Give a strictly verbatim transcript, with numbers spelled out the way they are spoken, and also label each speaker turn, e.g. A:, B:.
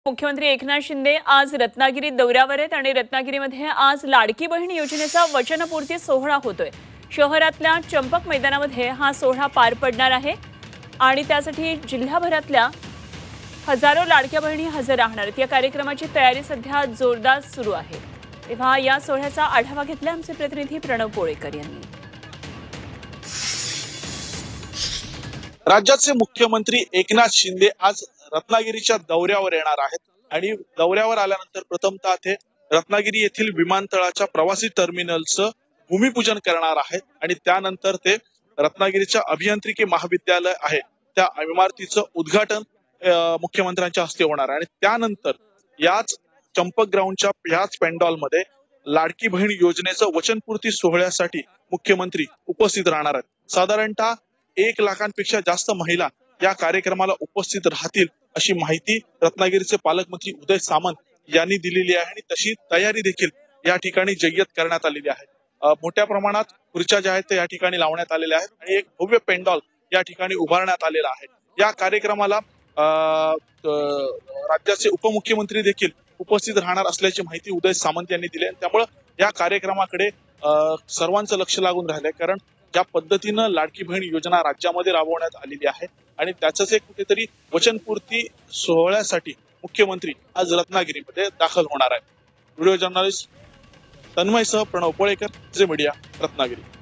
A: मुख्यमंत्री एकनाथ शिंदे आज रत्नागिरी दौऱ्यावर आहेत आणि रत्नागिरीमध्ये आज लाडकी बहीण योजनेचा वचनपूर्ती सोहळा होतोय। शहरातल्या चंपक मैदानामध्ये हा सोहळा पार पडणार आहे आणि त्यासाठी जिल्हाभरातल्या हजारो लाडक्या बहिणी हजर राहणार आहेत। या कार्यक्रमाची तयारी सध्या जोरदार सुरू आहे। तेव्हा या सोहळ्याचा आढावा घेतला आमचे प्रतिनिधी प्रणव पोळेकर यांनी।
B: राज्याचे मुख्यमंत्री एकनाथ शिंदे आज रत्नागिरीच्या दौऱ्यावर येणार आहेत आणि दौऱ्यावर आल्यानंतर प्रथमतः ते रत्नागिरी येथील विमानतळाच्या प्रवासी टर्मिनलचं भूमिपूजन करणार आहेत आणि त्यानंतर ते रत्नागिरीच्या अभियांत्रिकी महाविद्यालय आहे त्या इमारतीचं उद्घाटन मुख्यमंत्र्यांच्या हस्ते होणार आहे आणि त्यानंतर याच चंपक ग्राउंडच्या याच पेंडॉलमध्ये लाडकी बहीण योजनेचं वचनपूर्ती सोहळ्यासाठी मुख्यमंत्री उपस्थित राहणार आहेत। साधारणतः एक लाखांपेक्षा जास्त महिला या कार्यक्रमाला उपस्थित राहतील अशी माहिती रत्नागिरीचे पालकमंत्री उदय सामंत यांनी दिलेली आहे आणि तशी तयारी देखील या ठिकाणी जय्यत करण्यात आलेली आहे। मोठ्या प्रमाणात खुर्च्या ज्या आहेत त्या या ठिकाणी लावण्यात आलेल्या आहेत आणि एक भव्य पेंडॉल या ठिकाणी उभारण्यात आलेला आहे। या कार्यक्रमाला राज्याचे उपमुख्यमंत्री देखील उपस्थित राहणार असल्याची माहिती उदय सामंत यांनी दिली आहे। त्यामुळे या कार्यक्रमाकडे सर्वांचं लक्ष लागून राहिलंय, कारण ज्या पद्धतीनं लाडकी बहीण योजना राज्यामध्ये राबवण्यात आलेली आहे आणि त्याचंच एक कुठेतरी वचनपूर्ती सोहळ्यासाठी मुख्यमंत्री आज रत्नागिरीमध्ये दाखल होणार आहे। व्हिडिओ जर्नलिस्ट तन्मयसह प्रणव पोळेकर, जे मीडिया, रत्नागिरी।